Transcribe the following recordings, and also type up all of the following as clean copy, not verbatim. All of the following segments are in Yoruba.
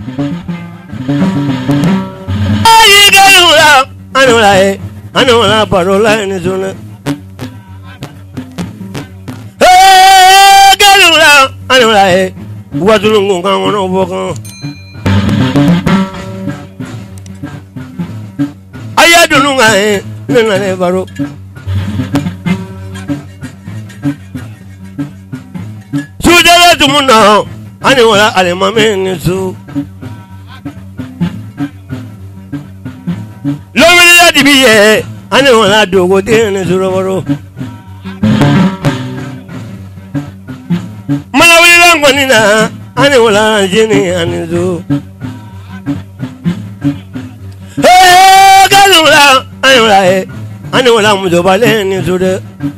Ayi galula anula anula parola ni zona. Galula anula wadulungu kangono boko. Ayadulunga nena ne baro. Sudala tumuna anula alemame nisu. Lomini la dibiye ane wala dogo dene suroboro mana wili lango nina ane wala jini ane zo galula ane wala muzobale ni sude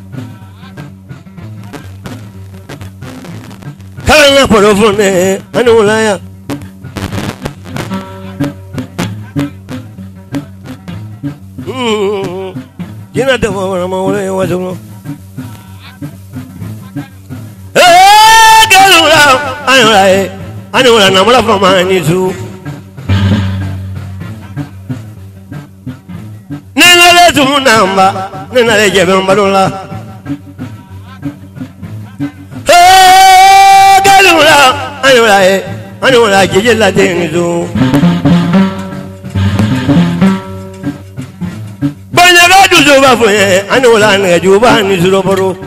kalana porofone ane wala ya Jina de fama mawle wajuno. Galula anula namula fama nisu. Nena le tumunamba, nena le jebe mbadola. Galula anula jejela denisu. Juba fue anola ne juba ni suroboro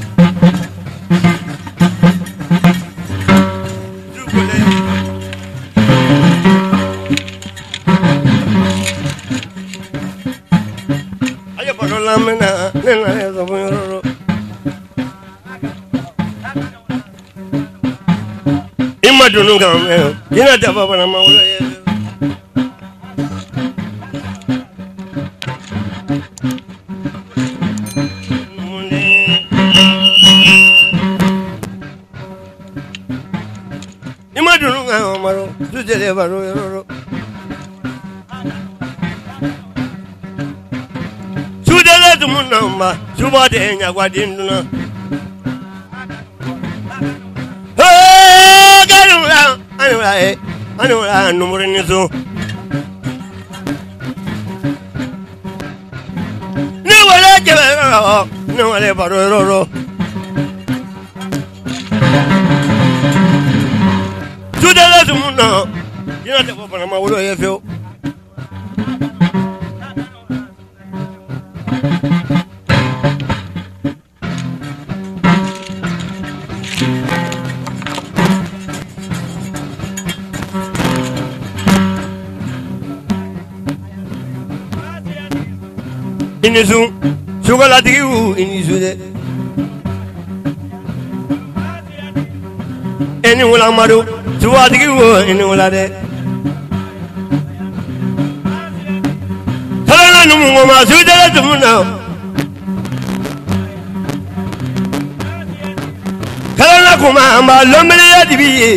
ayo parola mena nena eso fue imadunu ngam ina dafa bana mawla Tujele baro yoro. Tujele tumunamba, tubade nyagwadinduna. Galula anula numurinizo. Ne wala jebero, ne wala baro yoro. Tujele tumunamba. Jina de fama mawlo yefio. Inisu sugala diu inisu de. Eni wala maru suwa diu eni wala de. Numungo ma sudala tumuna kalana kuma amba lomele ya dibiye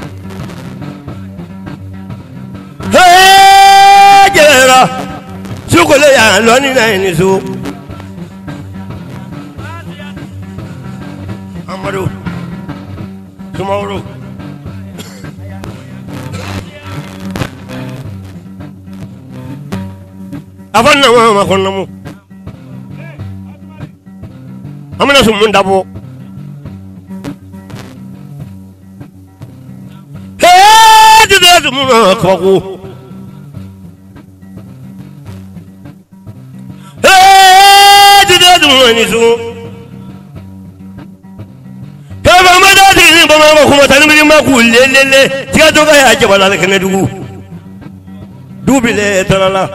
gera sukole ya loni na inisu amadu sumauru Avanna mama konamu amana sumundabo juda muna kwaku juda muna nisu kaba madadi ni bama kuma tanmi ma kulele tiga to ga ya jabala kana dugu dubile talala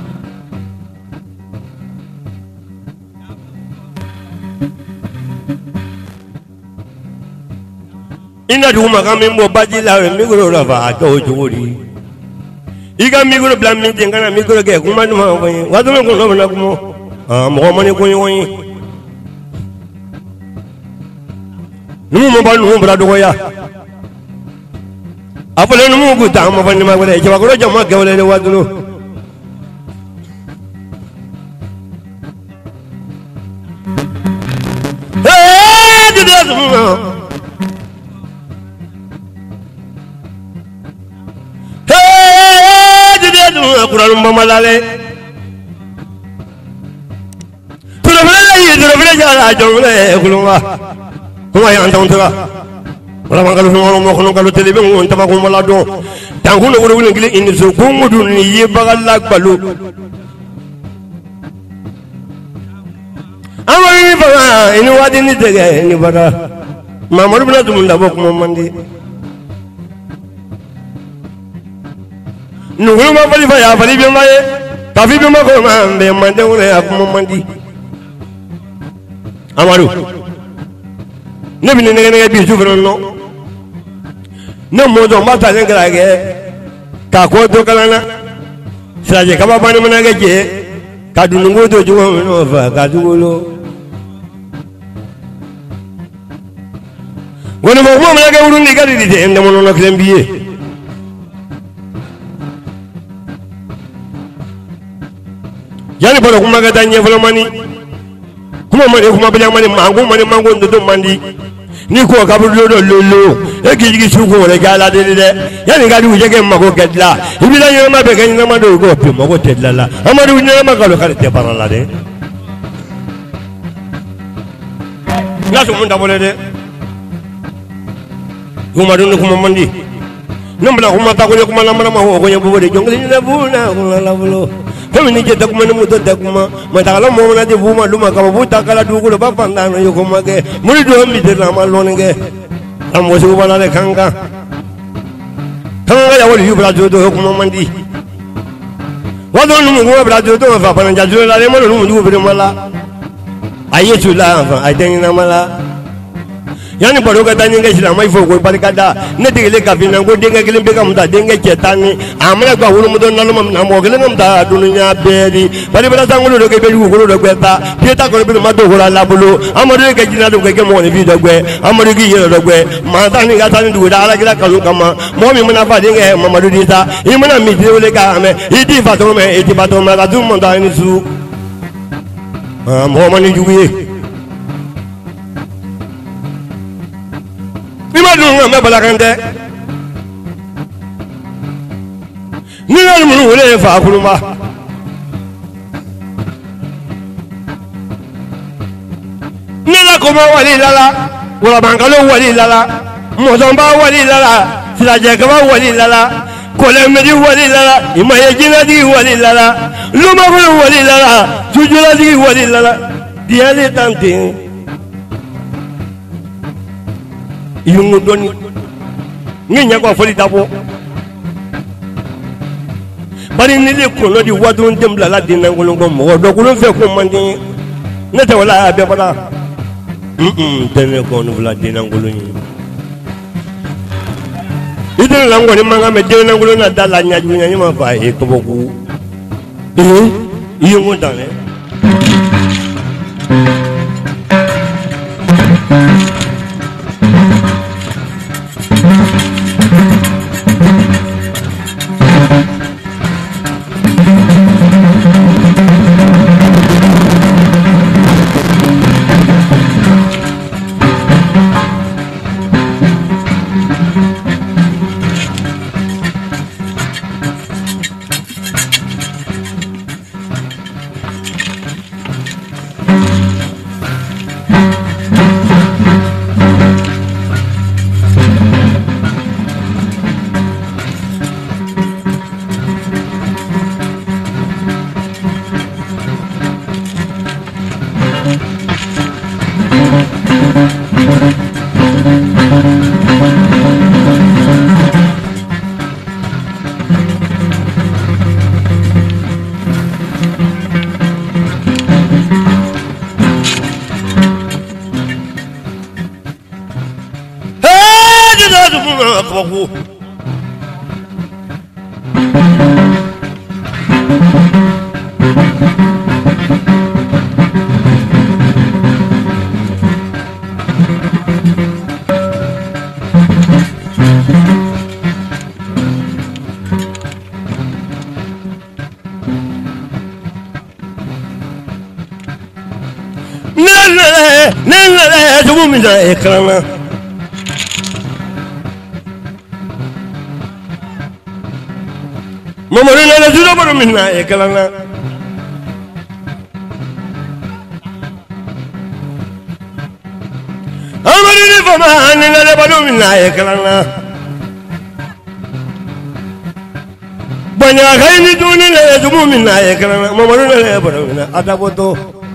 ina duma kama mbo baji la migro rava ko juri iga migro blam mi ngana migro ge kuma numa wani wadu me ko na kuma mo mani ko yi numu ba numu bra do ya apole numu ku ta mo fani ma wala je ba ko jama ge wala wadu Quran Mamalale. To the village, I don't know. Who I am down to that. Well, I'm going to tell you, and Tabaco Malado. Tanguno will get in the Zukumu, Yebaga Balu. I'm a river, what in it again, Mamma Munda Mandi. No, we will believe I have a living way. Tavibu Magoman, the Mandela of Momandi. Amaru. Never in any beautiful. No more than Mata Lenga, Kakoto Kalana, Sajaka Panamanaga, Kadungo to Juan Kadulo. When a woman like a woman got it in the one of them be. Yani for Kumagatanya for money. Kumamani, Mango, the Mandi. Nico Cabulo, Lulu, a Gisuko, a gala did it. Yanika do again, Mago Ketla. If you don't know, again, Namado go to Mago Tedla. Amadu never got a Paralade. Not one double. Kumadun Kumamandi. Number of Humata Kumanama, when you put a jungle in the Buna, Community document with the Dakuma, Matala Mona de Buma Luma Kabuta Kaladu Bapanda, Yokomage, Muridu Midama Lonege, and was over the Kanga. Kanga, what you brought to Hokumandi? What don't you go about to do of Apanajula Lemon do Mala? I used to laugh, I think Namala. Yani Baroka Daniel, my folk, Baricada, Netting Capina, good thing I can become that Dinga Chetani, America, Ulumudonam, Namogalam, Dunia, Berry, but if I don't look at you, go to Guetta, Pieta could be Madola Labulu, America, you get more if you don't wear, America, the way, Matani got to do with Alagla Kalukama, Mommy Manafading, Mamadudita, Imana Mitileka, Itifatome, Itifatoma, Dumondani Zoo. More money you I'm Balagande. Never move far from Nella come Walilala, Wabangalo Walilala, Mozamba Walilala, Silajaka Walilala, Colemedi Walilala, Imayagina di Walilala, Luma Walilala, Jujula di Walilala, the other tanting. You don't need to follow double. But in the Kuno, you want to them la dinner will go more. The Kuno Commanding Natavala Bebala. Then you go to Vladina Guluni. You don't know what Manga Medina Guluna Dalanya Junior by a Koboku. You won't done it. ممرنا لزول منا يكلنا أمرني فما أننا لبلو منا يكلنا بنيا خيني دوني لزمو منا يكلنا ممرنا لبلو منا أتابوتو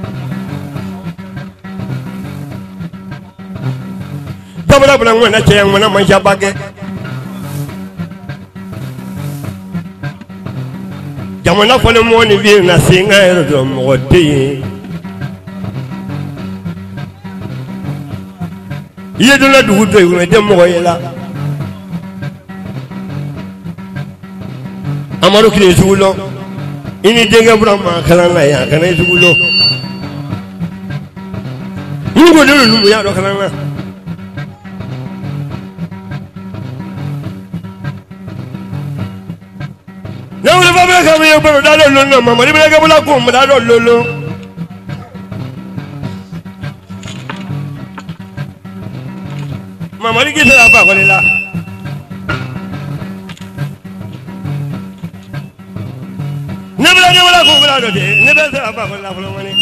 Tabla bla ngwana che ngwana manja bage jamana fole moni vi na singa ero do moti yedo la du do ngwe dem mo yela amaro kini zulo ini denga brahma kala na ya kana zulo ni go do lu ya do kala na no le va a cambiar pero dale no mamá dime que la cum dale lolo mamá di que se la pa con la ne la cum dale ne se la pa con la flomani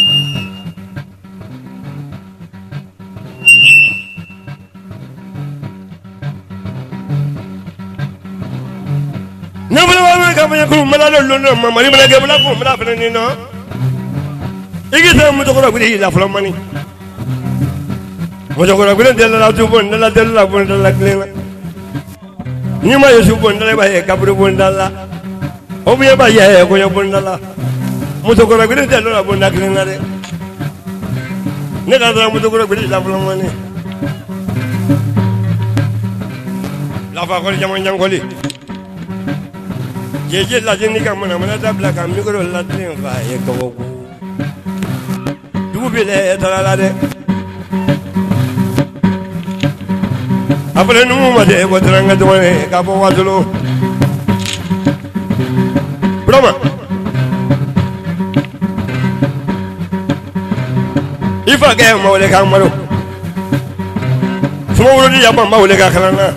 no me va a cambiar con no mamá dime que la cum la freni no y que se me tocó la flomani mo tocó la la tu bon la de la bon la clena ni ma yo su bon la ba e capro bon la o bien ba ya ko yo bon la mo tocó la la bon la clena de ne ka mo tocó la flomani la fa ko jamon jangoli jeje la jeni ka mana mana da bla ka micro la tren fa e ko ko du bi le ta la de apre nu ma de ko tranga do e ka po wa dulu broma ifa ke ma wale ka maro sumo wuro di ya ma wale ka kana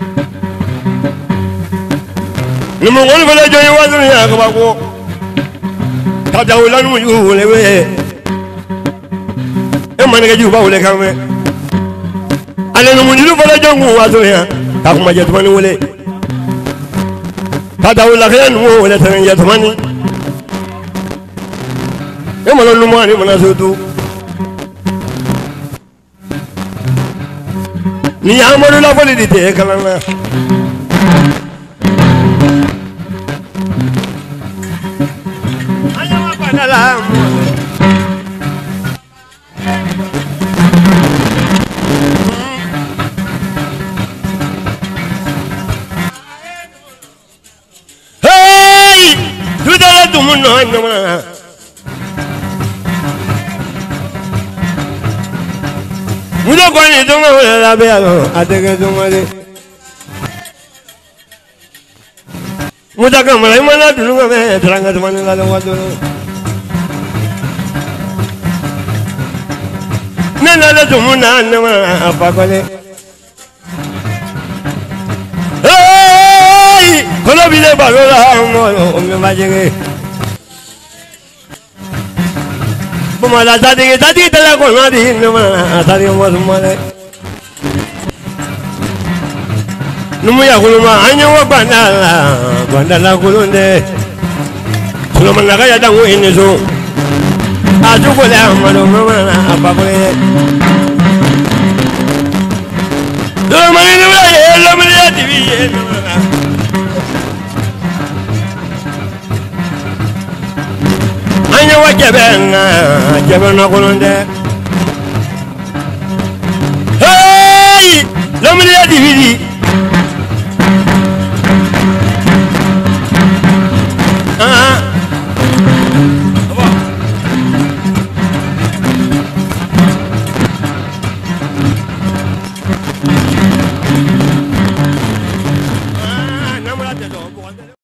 numu ngol fala joyi wadun ya ko bako ta dawlan mu yule we e man ga ju bawle kamé ale numu jilu fala jongu wadun ya ta ko majet man wule ta dawla khan mu wala tan ya tamani e man numu ani man sutu ni amadu la fali dite kalana hey tu dala tu mun no ma mudo ko ni to ma la be alo atege to ma de muda ka ma ma la dulu ma be tranga to ma la lo wa do nana la to mun na ma apa ko le hey kono bi le ba lo la mo o mi ma jege buma la ta de la ko na di no ma ta di mo ma le numu ya kuluma anyo wa bandala kulunde kuluma naga ya dangu inizo aju ko la amalo mama apa ko le do mani ni wa ye lo mani ya tibi ye anyo wa jebena kulunde hey lo mani ya tibi